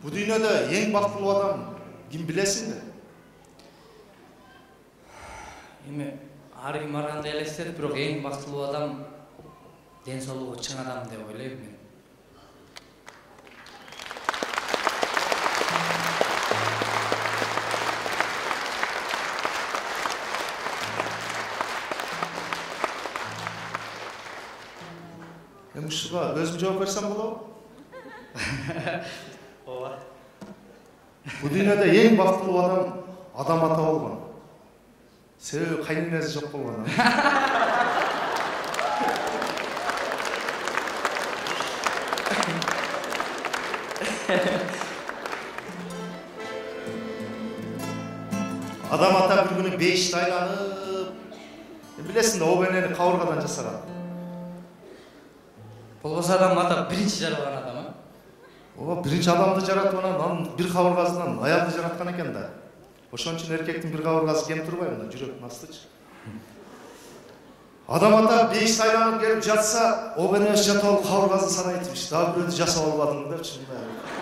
Bu dünyada en bактылуу адам ким билесиңби? Эми ар ким ар кандай элестет, бирок эң бактылуу адам ден соолугу чың адам деп ойлойм мен. Ушуга өзүм жооп берсем болобу? Ооба. Bu dünyada en bактылуу адам ата болгон. Себеби кайненеси жок болгон. Адам ата bir күнү бейишти айланып, билесиң, обенени кабыргадан жасаган. Болбосо адам ата биринчи жаралган адам, а? Ооба, биринчи адамды жаратып анан бир кабыргасынан аялды жараткан экен да. Ошон үчүн эркектин бир кабыргасы кем турбай мына жүрөктүн астычы. Адам ата бейишти айланып келип жатса, обенени жатып алып кабыргасын санайт имиш. Дагы бирөөдү жасап албадың депчи.